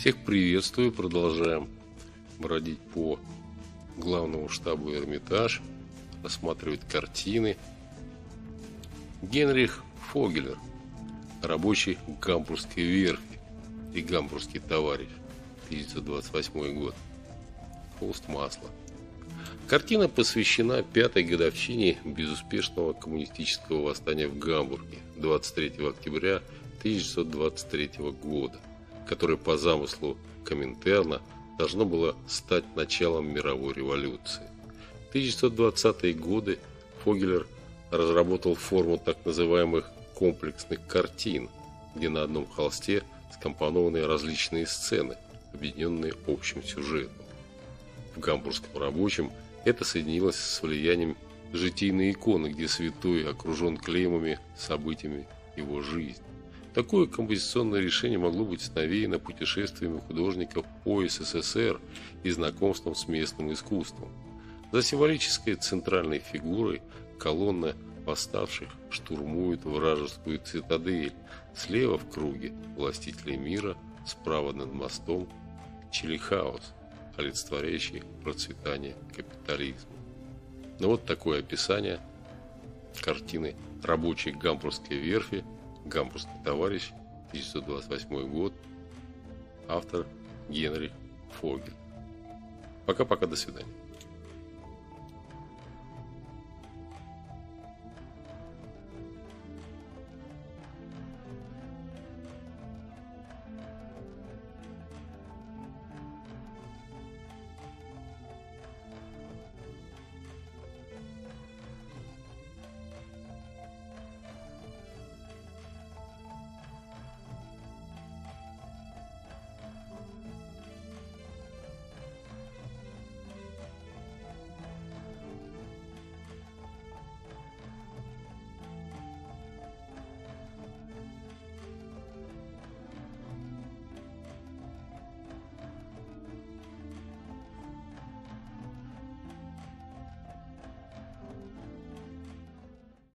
Всех приветствую, продолжаем бродить по главному штабу Эрмитаж, рассматривать картины. Генрих Фогелер, рабочий Гамбургской верфи и гамбургский товарищ, 1928 год. Холст масла. Картина посвящена 5-й годовщине безуспешного коммунистического восстания в Гамбурге 23 октября 1923 года, которое по замыслу Коминтерна должно было стать началом мировой революции. В 1920-е годы Фогелер разработал форму так называемых комплексных картин, где на одном холсте скомпонованы различные сцены, объединенные общим сюжетом. В гамбургском рабочем это соединилось с влиянием житийной иконы, где святой окружен клеймами, событиями его жизни. Такое композиционное решение могло быть навеяно путешествиями художников по СССР и знакомством с местным искусством. За символической центральной фигурой колонна восставших штурмует вражескую цитадель. Слева в круге властители мира, справа над мостом Чилихаус, олицетворяющий процветание капитализма. Но вот такое описание картины «Рабочий Гамбургской верфи», Гамбургский товарищ, 1928 год, автор Генрих Фогель. Пока-пока, до свидания.